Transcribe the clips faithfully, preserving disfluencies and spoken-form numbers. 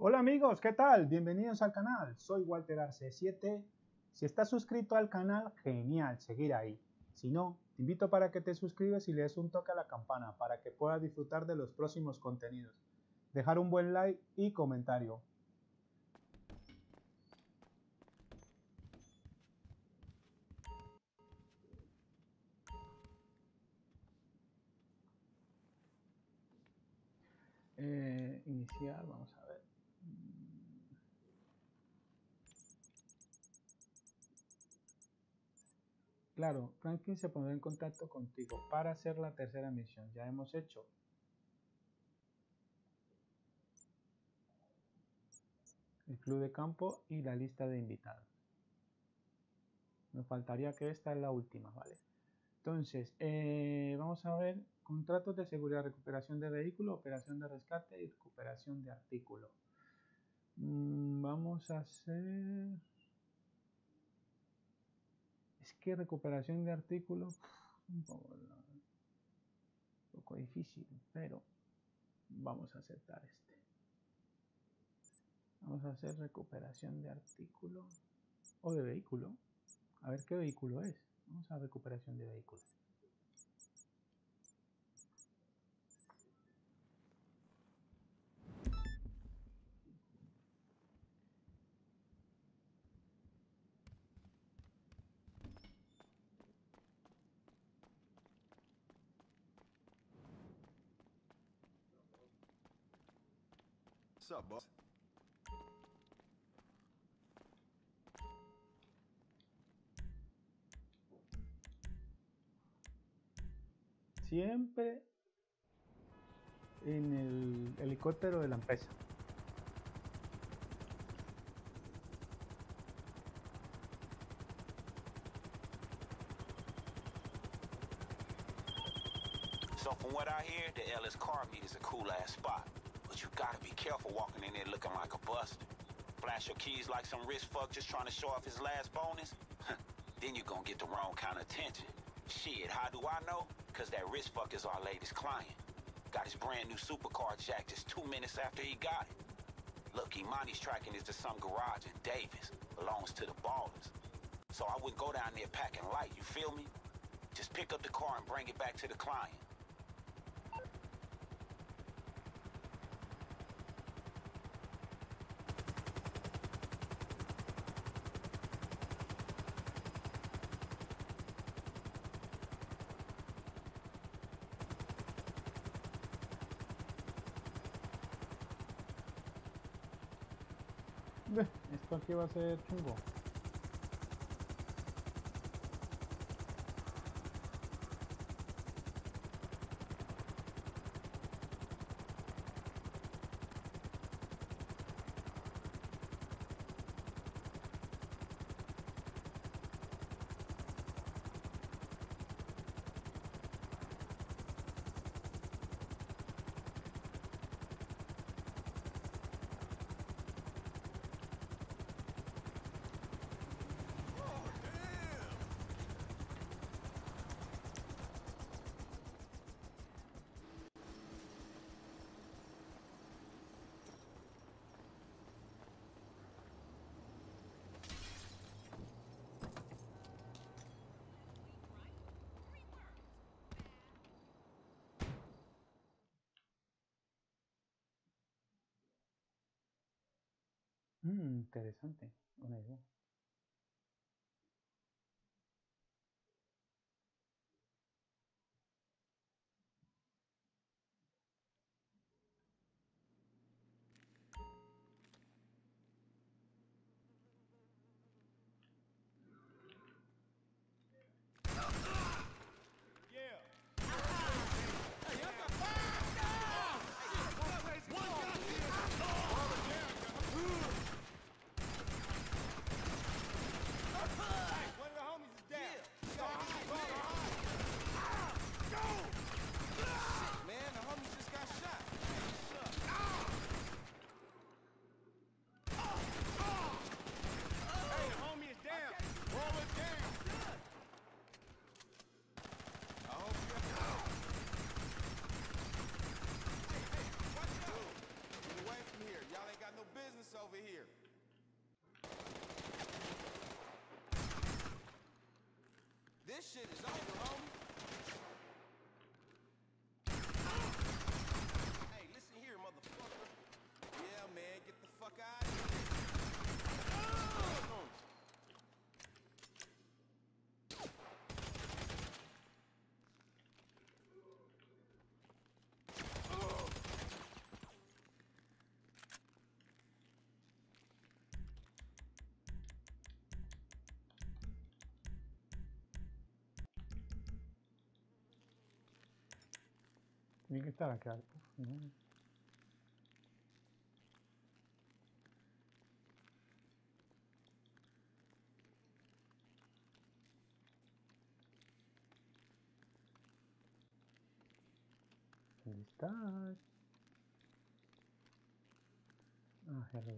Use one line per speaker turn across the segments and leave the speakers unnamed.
Hola amigos, ¿qué tal? Bienvenidos al canal, soy Walter Arce siete. Si estás suscrito al canal, genial, seguir ahí. Si no, te invito para que te suscribas y le des un toque a la campana para que puedas disfrutar de los próximos contenidos. Dejar un buen like y comentario. Eh, iniciar, vamos a ver. Claro, Franklin se pondrá en contacto contigo para hacer la tercera misión. Ya hemos hecho el club de campo y la lista de invitados. Nos faltaría que esta es la última, ¿vale? Entonces, eh, vamos a ver contratos de seguridad, recuperación de vehículo, operación de rescate y recuperación de artículo. Mm, vamos a hacer... Es que recuperación de artículo un poco, un poco difícil, pero vamos a aceptar este. Vamos a hacer recuperación de artículo o de vehículo. A ver qué vehículo es. Vamos a recuperación de vehículo.
What's up, boss?
Siempre en el helicóptero de la empresa.
So from what I hear, the Ellis car meet is a cool ass spot. But you gotta be careful walking in there looking like a buster. Flash your keys like some rich fuck just trying to show off his last bonus. Then you're gonna get the wrong kind of attention. Shit, how do I know? Cause that rich fuck is our latest client. Got his brand new supercar jack just two minutes after he got it. Look, Imani's tracking this to some garage in Davis. Belongs to the Ballers. So I wouldn't go down there packing light, you feel me? Just pick up the car and bring it back to the client.
Esto aquí va a ser chungo. Mm, interesante, buena idea.
This shit is over, homie. Hey, listen here, motherfucker. Yeah, man, get the fuck out of here.
Tiene que estar acá. Uh-huh. ¿Dónde estás? Ah, hello.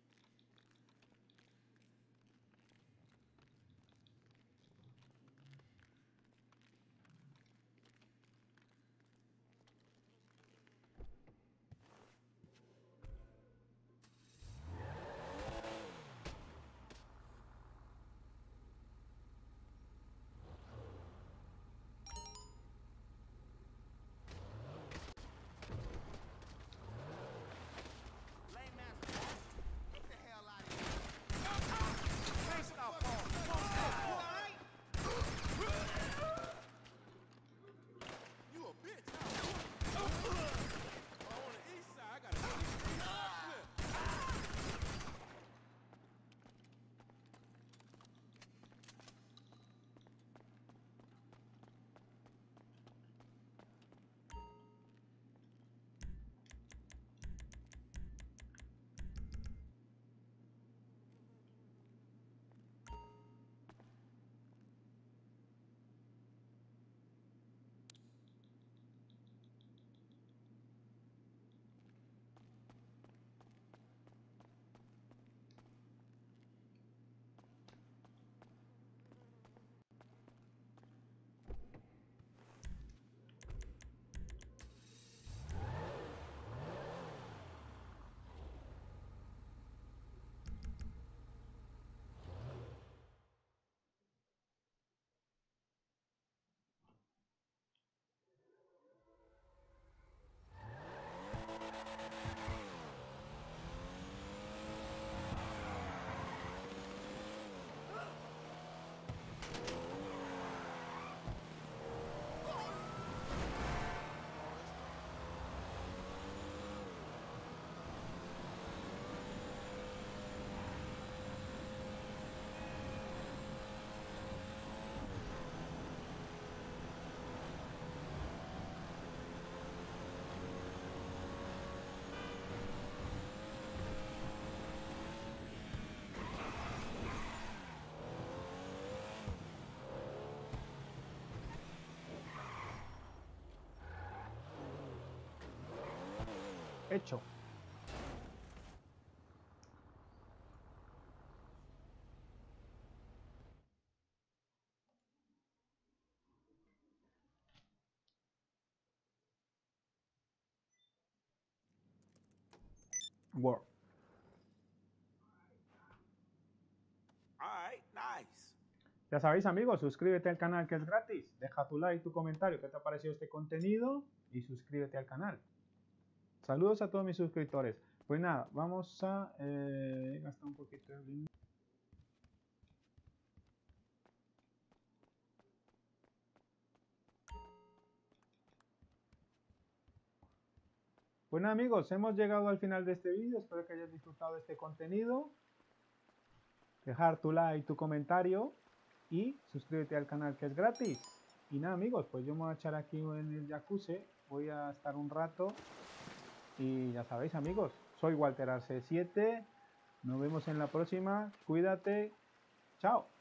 Hecho. Word.
All right, nice.
Ya sabéis, amigos, suscríbete al canal que es gratis. Deja tu like, tu comentario, qué te ha parecido este contenido y suscríbete al canal. Saludos a todos mis suscriptores. Pues nada, vamos a eh, gastar un poquito de dinero. Bueno, amigos, hemos llegado al final de este vídeo. Espero que hayas disfrutado de este contenido. Dejar tu like, tu comentario y suscríbete al canal que es gratis. Y nada, amigos, pues yo me voy a echar aquí en el jacuzzi. Voy a estar un rato. Y ya sabéis, amigos, soy Walter Arce siete. Nos vemos en la próxima. Cuídate. Chao.